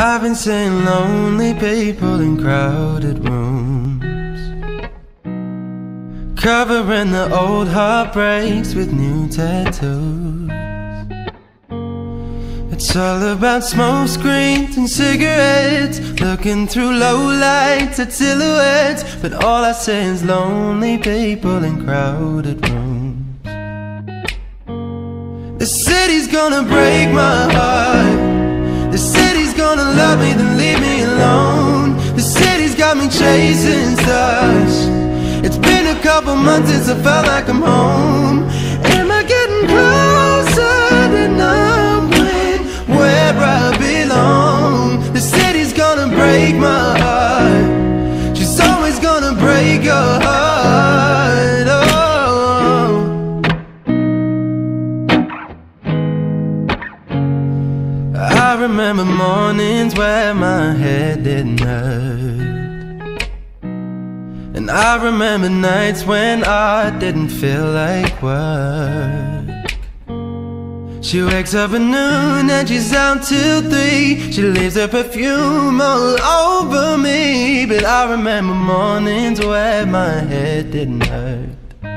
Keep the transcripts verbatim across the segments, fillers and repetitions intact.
I've been seeing lonely people in crowded rooms, covering the old heartbreaks with new tattoos. It's all about smoke screens and cigarettes, looking through low lights at silhouettes. But all I see is lonely people in crowded rooms. The city's gonna break my heart. The city's gonna love me, then leave me alone. The city's got me chasing stars. It's been a couple months since I felt like I'm home. Am I getting closer to knowing where I belong? The city's gonna break my heart. She's always gonna break your heart. Oh. I remember mornings where my head didn't hurt, and I remember nights when I didn't feel like work. She wakes up at noon and she's out till three. She leaves her perfume all over me. But I remember mornings where my head didn't hurt.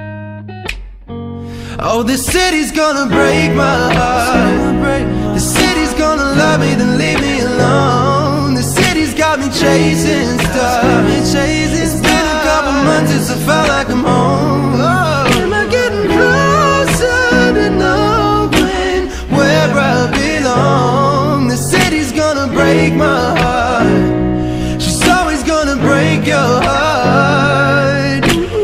Oh, the city's gonna break my heart. The city's gonna love me, then leave me alone. The city's got me chasing stars. It's been a couple months since I felt like I'm home. Oh, am I getting closer to knowing where I belong? The city's gonna break my heart. She's always gonna break your heart.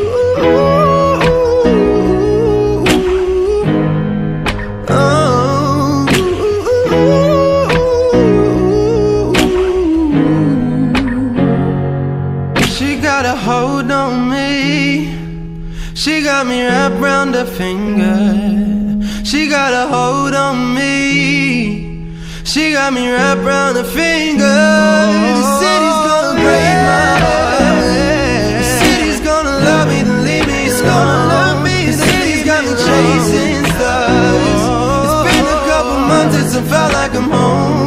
Hold on me, she got me wrapped round her finger. She got a hold on me, she got me wrapped round her finger. The city's gonna break my heart. The city's gonna love me, then leave me alone. The city's got me chasing stars. It's been a couple months since I felt like I'm home.